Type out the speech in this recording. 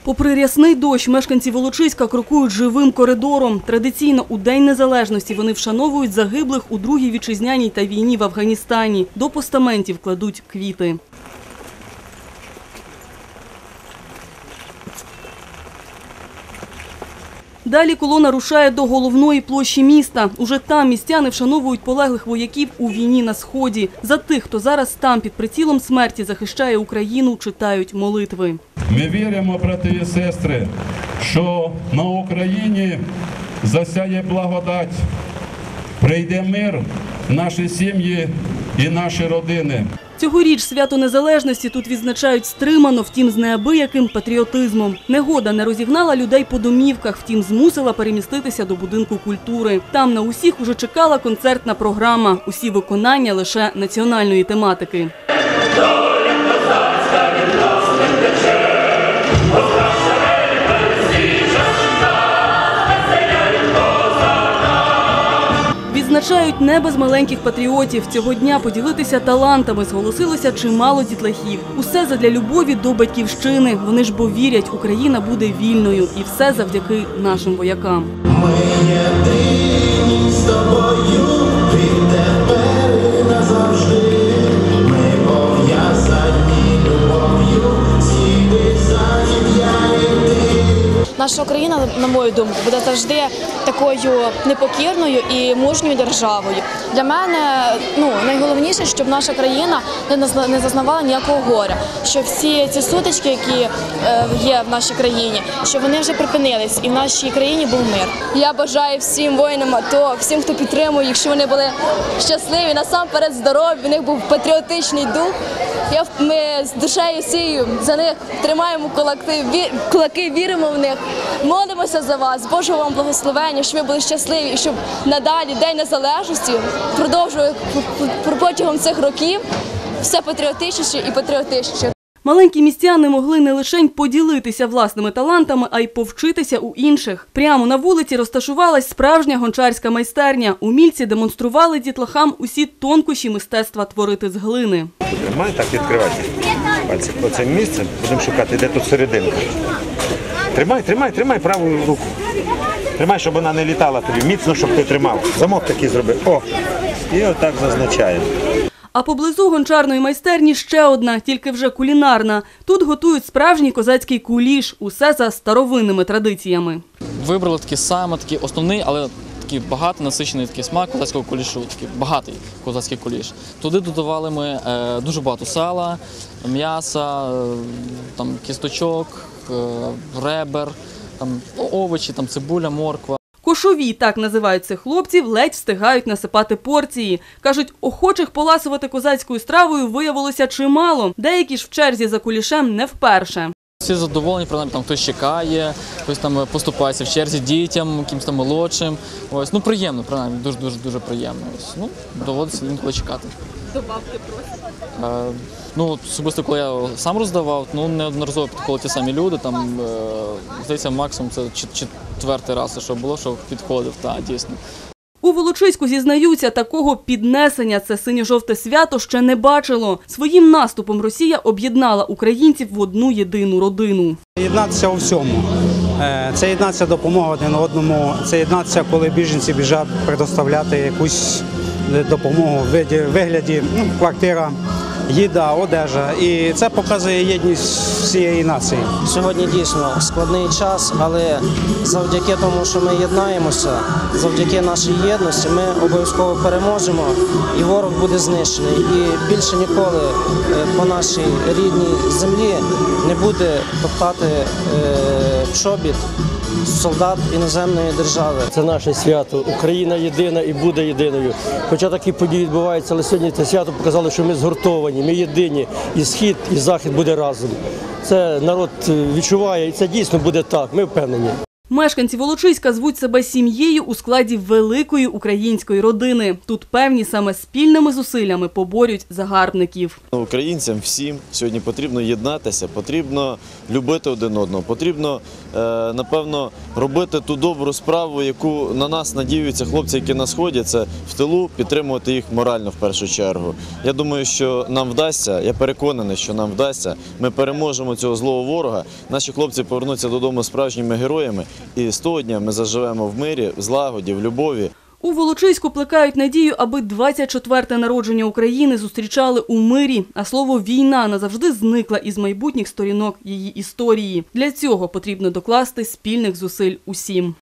Попри рясний дощ, мешканці Волочиська крокують живим коридором. Традиційно у День Незалежності вони вшановують загиблих у Другій вітчизняній та війні в Афганістані. До постаментів кладуть квіти. Далі колона рушає до головної площі міста. Уже там містяни вшановують полеглих вояків у війні на Сході. За тих, хто зараз там під прицілом смерті захищає Україну, читають молитви. Ми віримо, брати і сестри, що на Україні засяє благодать, прийде мир в наші сім'ї і наші родини. Цьогоріч свято Незалежності тут відзначають стримано, втім з неабияким патріотизмом. Негода не розігнала людей по домівках, втім змусила переміститися до будинку культури. Там на усіх уже чекала концертна програма. Усі виконання лише національної тематики. Відзначають не без маленьких патріотів. Цього дня поділитися талантами зголосилося чимало дітлахів. Усе задля любові до батьківщини. Вони ж бо вірять, Україна буде вільною. І все завдяки нашим воякам. Ми єдині з тобою, відтепер і назавжди. Ми пов'язані любов'ю, сліди занім'яні. Наша Україна, на мою думку, буде завжди такою непокірною і мужньою державою. Для мене найголовніше, щоб наша країна не зазнавала ніякого горя, що всі ці сутички, які є в нашій країні, щоб вони вже припинились і в нашій країні був мир. Я бажаю всім воїнам АТО, всім, хто підтримує, якщо вони були щасливі, насамперед здорові, в них був патріотичний дух. Ми з душею всією за них тримаємо кулаки, віримо в них, молимося за вас, Божого вам благословення, щоб ви були щасливі і щоб надалі День Незалежності продовжував протягом цих років все патріотичніше і патріотичніше. Маленькі містяни могли не лише поділитися власними талантами, а й повчитися у інших. Прямо на вулиці розташувалась справжня гончарська майстерня. Умільці демонстрували дітлахам усі тонкощі мистецтва творити з глини. Тримай, так відкривати пальці. Оце місце, будемо шукати, де тут серединка. Тримай праву руку. Тримай, щоб вона не літала тобі. Міцно, щоб ти тримав. Замок такий зробив. О! І отак зазначаємо. А поблизу гончарної майстерні ще одна, тільки вже кулінарна. Тут готують справжній козацький куліш, усе за старовинними традиціями. Вибрали такий основний, але такий багатий, насичений такий смак козацького кулішу, такий багатий козацький куліш. Туди додавали ми дуже багато сала, м'яса, кісточок, ребер, овочі, цибуля, морква. Кошові, так називають цих хлопців, ледь встигають насипати порції. Кажуть, охочих поласувати козацькою стравою виявилося чимало. Деякі ж в черзі за кулішем не вперше. Всі задоволені, принаймні, хтось чекає, хтось поступається в черзі дітям, якимось молодшим. Приємно, принаймні, дуже приємно. Доводиться інколи чекати. Добавки просять? Особисто, коли я сам роздавав, неодноразово підходили ті самі люди, здається, максимум це четвертий раз, що було, що підходив, дійсно. У Волочиську, зізнаються, такого піднесення це синьо-жовте свято ще не бачило. Своїм наступом Росія об'єднала українців в одну єдину родину. Єднатися у всьому. Це єднатися допомога один одному, це єднатися, коли біженці біжать предоставляти якусь допомогу в вигляді квартира, їда, одежа. І це показує єдність всієї нації. Сьогодні дійсно складний час, але завдяки тому, що ми єднаємося, завдяки нашій єдності, ми обов'язково переможемо і ворог буде знищений. І більше ніколи по нашій рідній землі не буде топтати чобіт солдат іноземної держави. Це наше свято. Україна єдина і буде єдиною. Хоча такі події відбуваються, але сьогодні це свято показало, що ми згуртовані, ми єдині. І Схід, і Захід буде разом. Це народ відчуває, і це дійсно буде так, ми впевнені. Мешканці Волочиська звуть себе сім'єю у складі великої української родини. Тут певні саме спільними зусиллями поборють загарбників. Українцям всім сьогодні потрібно єднатися, потрібно любити один одного, потрібно, напевно, робити ту добру справу, яку на нас надіються хлопці, які на Сході, це в тилу, підтримувати їх морально в першу чергу. Я думаю, що нам вдасться, я переконаний, що нам вдасться, ми переможемо цього злого ворога, наші хлопці повернуться додому справжніми героями, і з того дня ми заживемо в мирі, в злагоді, в любові. У Волочиську плекають надію, аби 24-те народження України зустрічали у мирі, а слово «війна» назавжди зникла із майбутніх сторінок її історії. Для цього потрібно докласти спільних зусиль усім.